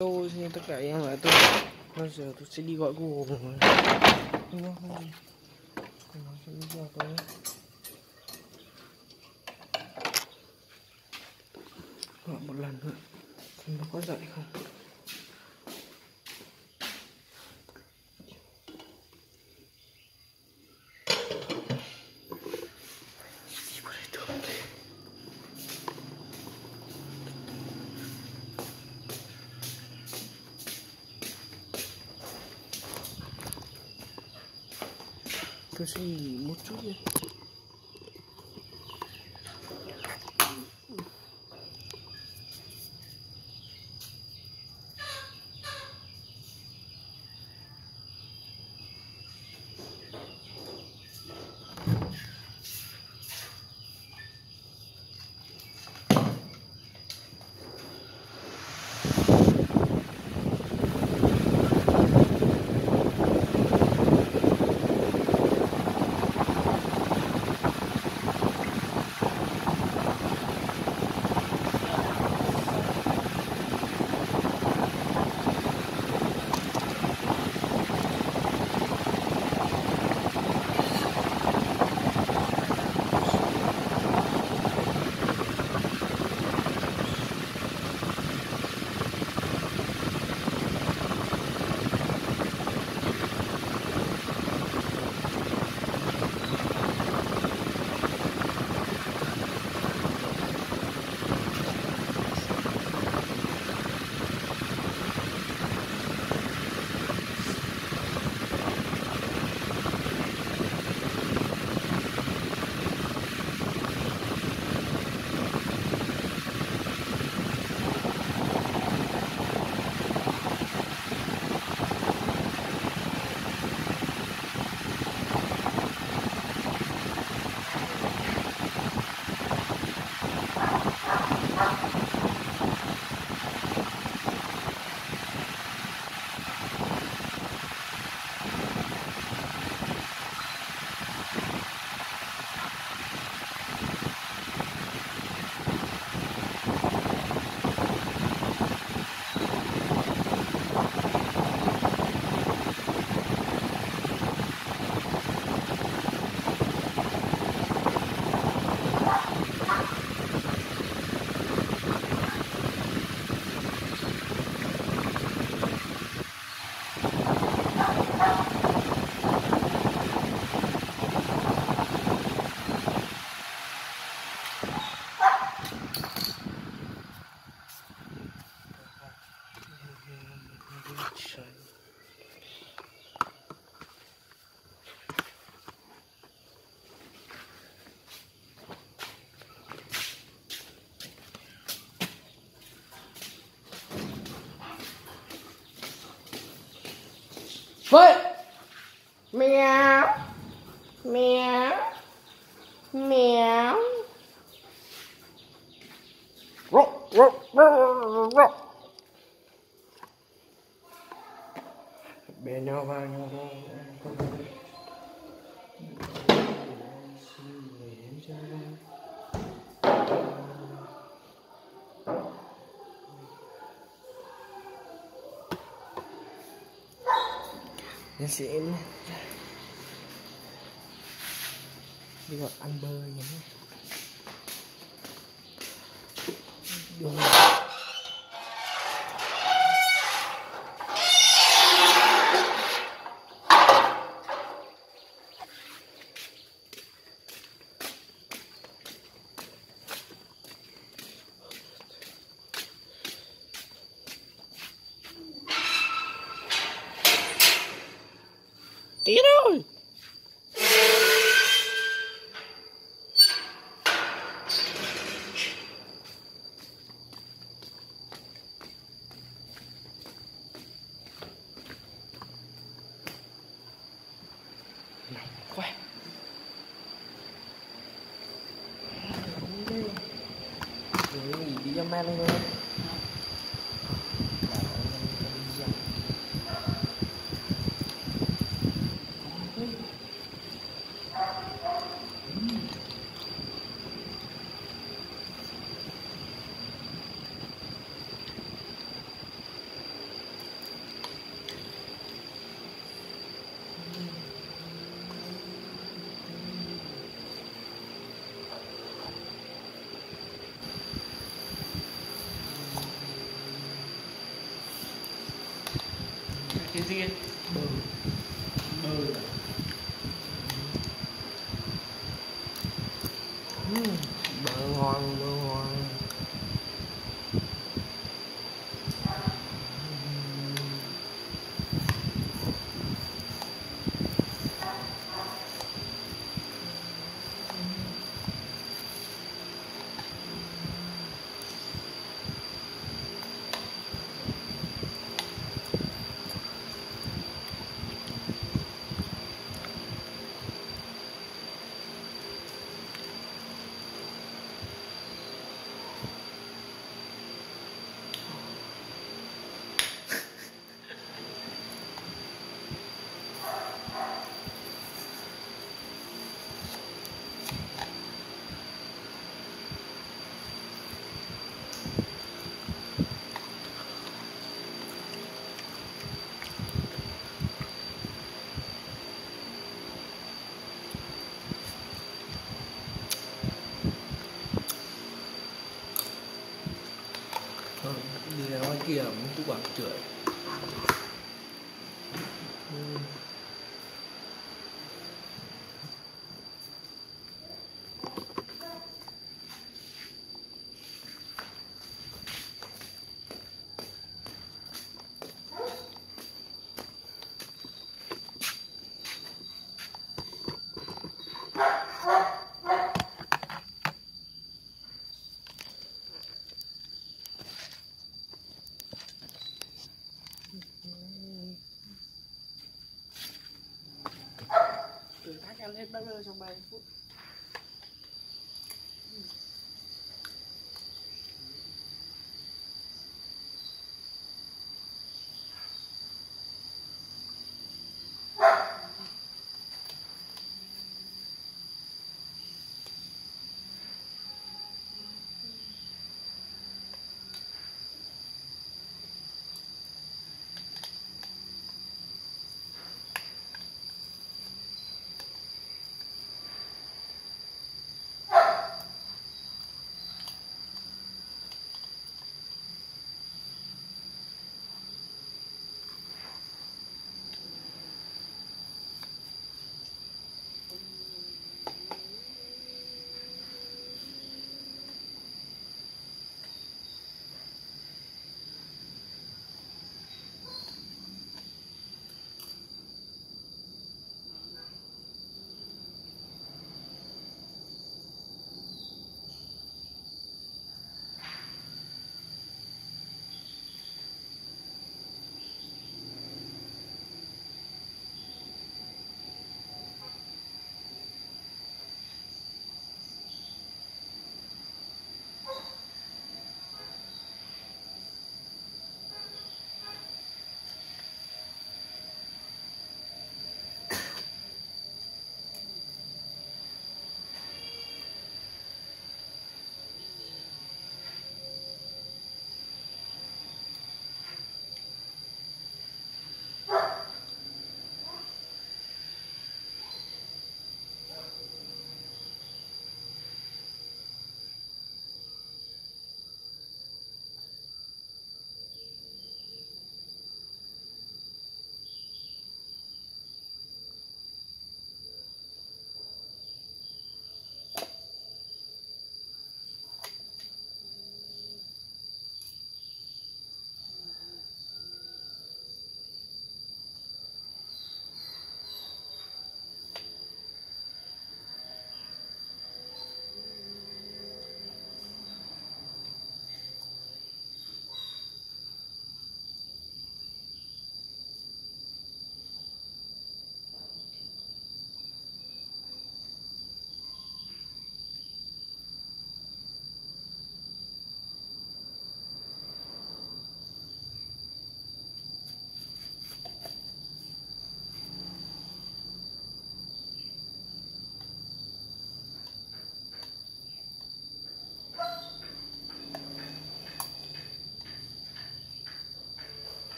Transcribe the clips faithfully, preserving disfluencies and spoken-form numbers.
Hello, xin tất cả anh em là tôi. Bây giờ tôi sẽ đi gọi Google rồi. Không có không gì. Tôi nói cho lý do tôi. Gọi một lần nữa. Xem nó có dậy không. Tôi sẽ nghỉ một chút đi. Vậy mèo mèo mèo rốc rốc rốc rốc bé nhau vào nhau nó sẽ đi gọi ăn bơ nhé. Đường tí thôi. Quay. Rồi nghỉ đi cho mẹ luôn. cái gì bơ bơ ừ, bơ ngon bơ ngon. Ừ, đi ra ngoài kia muốn chú quảng chửi. Ừ. Thử thách ăn hết burger trong ba mươi phút.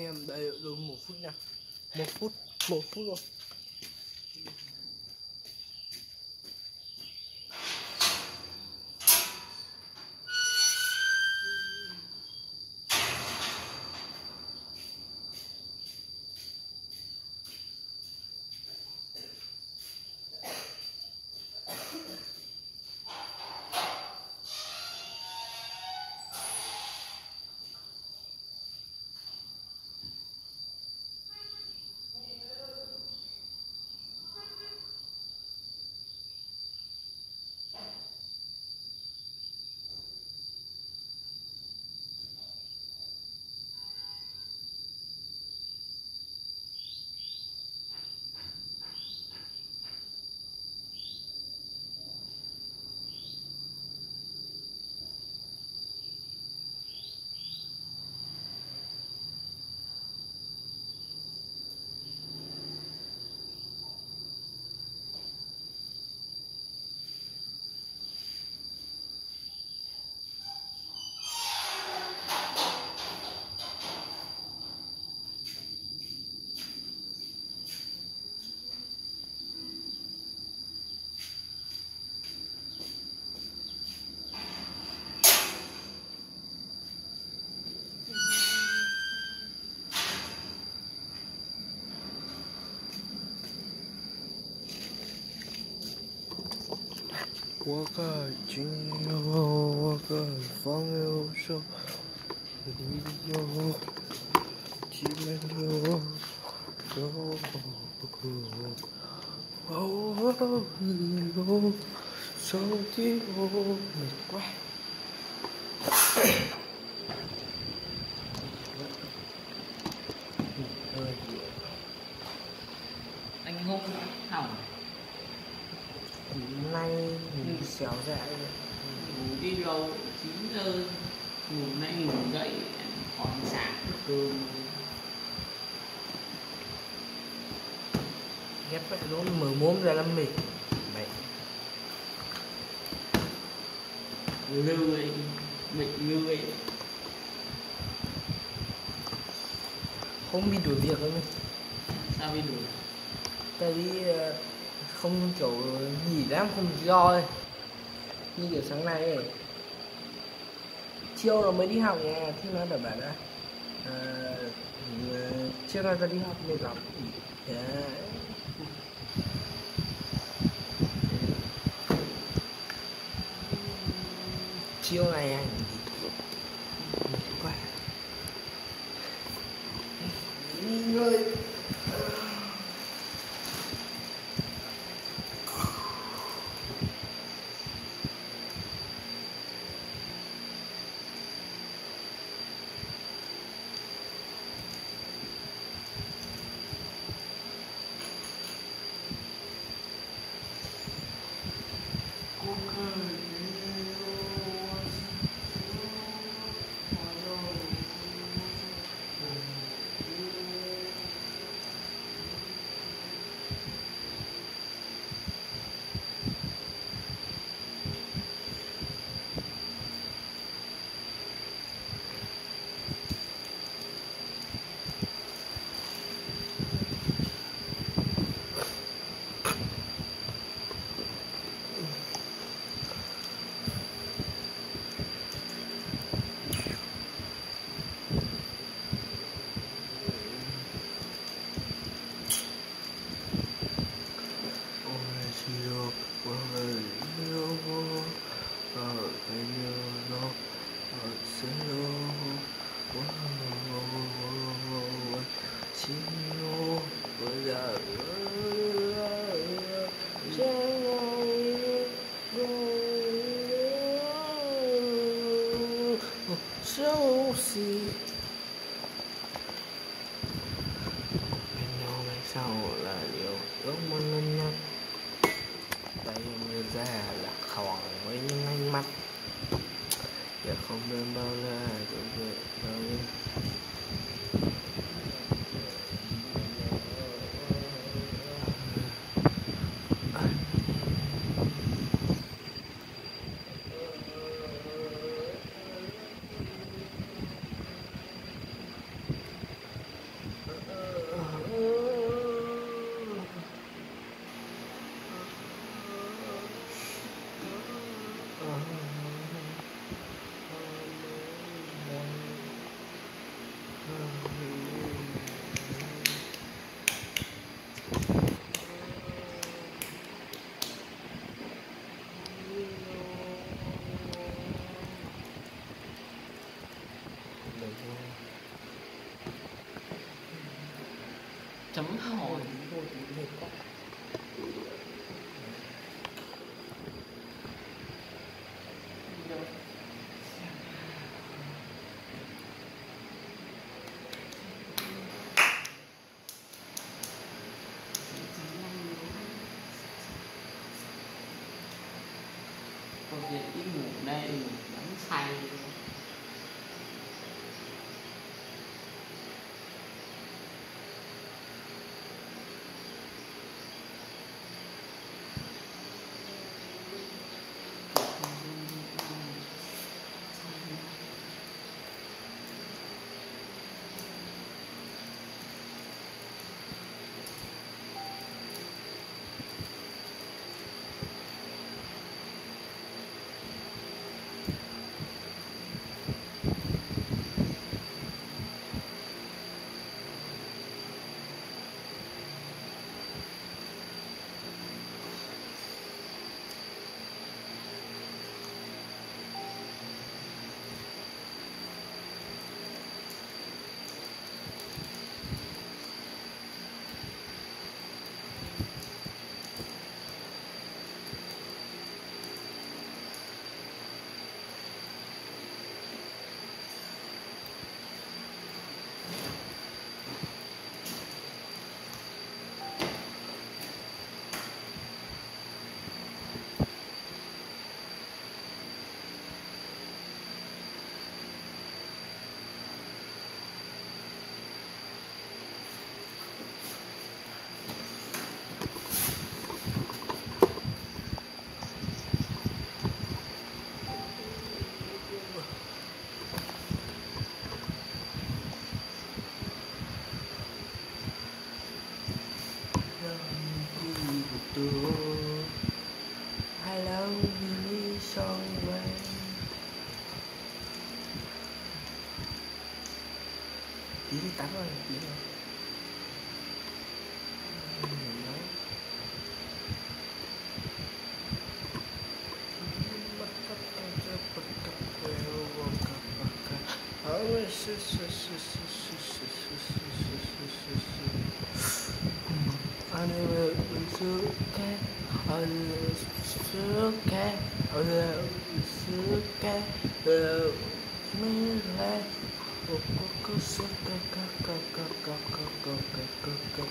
anh em đợi được một phút nha, một phút một phút rồi.我该今后我该放右手，你有几面有手，哦，你有手的我没怪。 Anh không hỏng. Hôm nay mình xéo dại rồi. Ngủ đi đâu chín giờ, ngủ nay ngủ dậy ăn khoáng sáng cơm. Ghép vậy luôn, mở mồm ra làm mệt. Mệt. Lười, mệt lười. Không bị đuổi việc đâu. Sao bị đuổi? Tại vì không kiểu nghỉ lắm, không lý do ấy. Như kiểu sáng nay ấy, chiều nó mới đi học nha, thì nó đã bảo là à, chiều nay ta đi học mệt lắm. Yeah. Chiều này anh mệt quá. Nghỉ ngơi. So see bên nhau mai sau là điều ước mơ lớn nhất. Tay em ra là khoảng với những ánh mắt giờ không bên bao la tự vệ bao nhiêu. Câu chuyện ít ngủ đây ngủ đắm say. Hello, Billy Songway. Chị đi tắm rồi, chị rồi. I never was okay. I was okay. I was okay. Love me like oh, go so go go go go go go go go go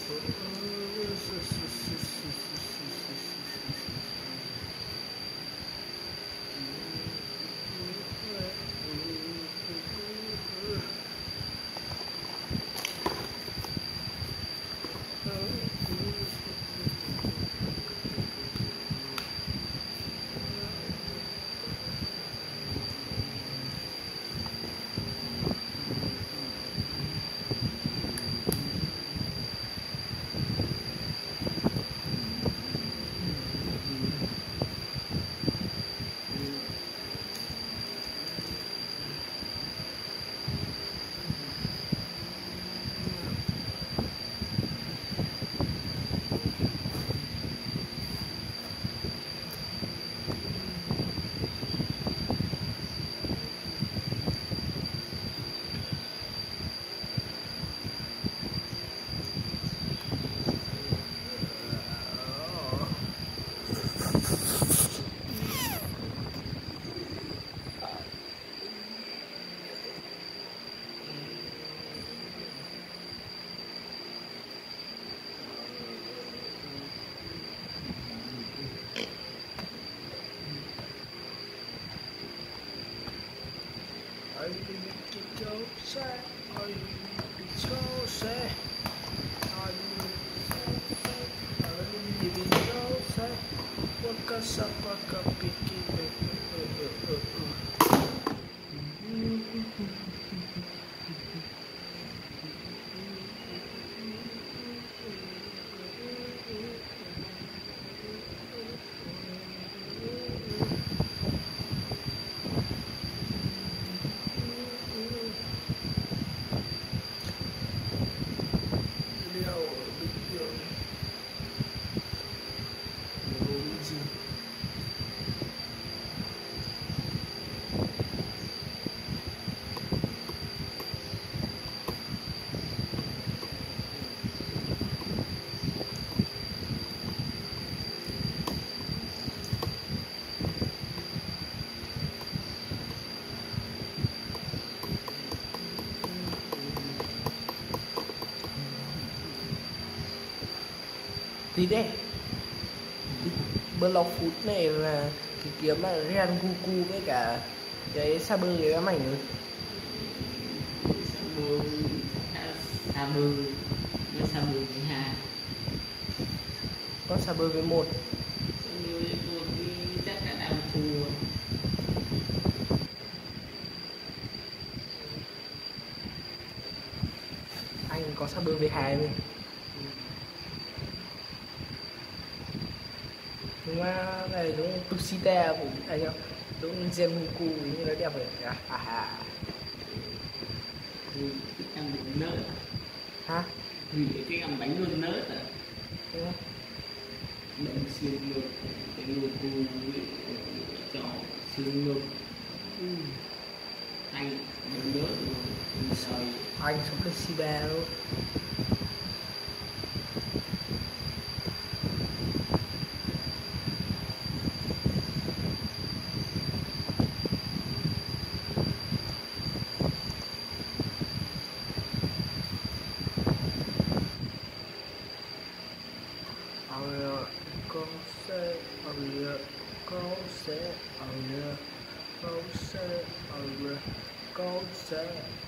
I need to go sad. I need to go sad. I need to go sad. Waka sapa kapiki. Thì đây blog phút này là Cái kiếm là Rengoku với cả cái Saber cái mảnh rồi. Saber Saber với Saber với hai. Có Saber với một. Saber với một thì chắc là đang thua. Anh có Saber với hai thôi. Nhưng mà này đúng Tushita cũng anh không? Đúng Rengoku như nó đẹp rồi. À, à, à. Vì cái ăn bánh nớt. Hả? Vì cái ăn bánh luôn nớt à. Đúng không? Động xương ngực cái ngực cu cho xương ngực. Ừ. Anh bánh nớt rồi sợi. Anh sống được Shiba luôn. Ở con sẽ ở con sẽ ở con sẽ ở con sẽ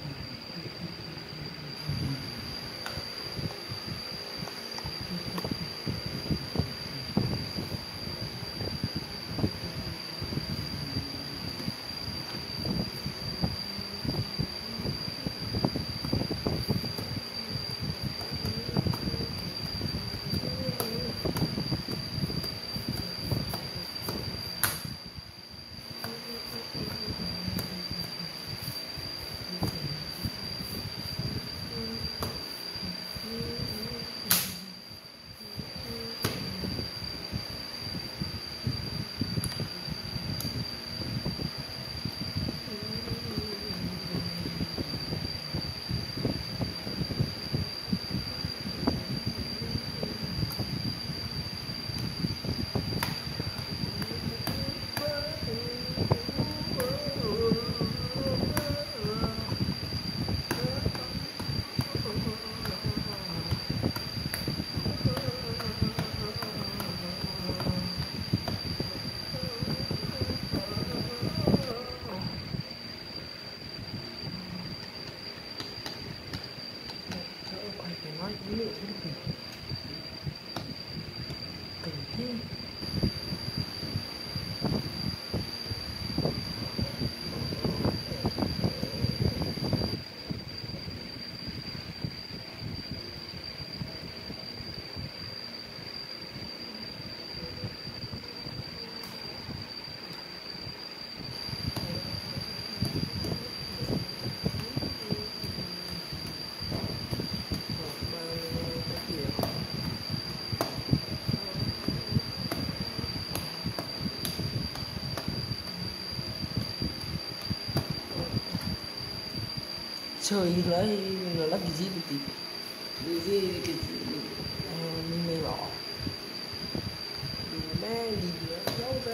nói với lượng cái gì cần thiết. Chơi nữa thì nó lắp cái gì được tí cái gì cái gì mình mới bỏ mẹ gì nữa đâu ra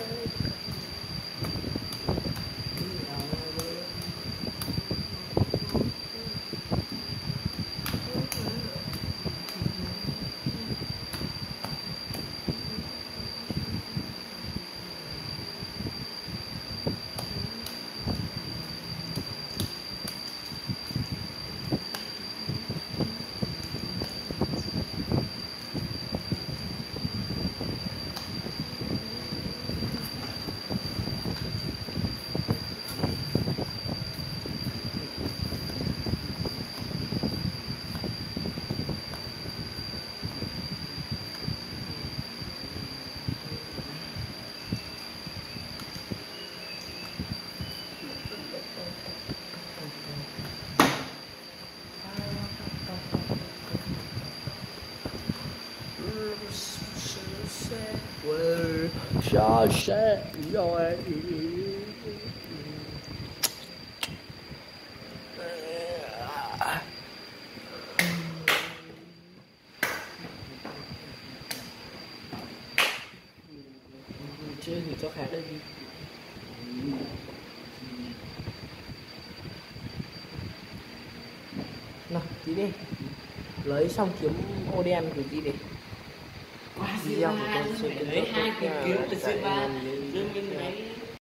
cho sẽ rồi chơi thì cho khá đây đi nào tí đi lấy xong kiếm ô đen của tí đi qua dư ba phải lấy hai cái kiếm từ dư ba dư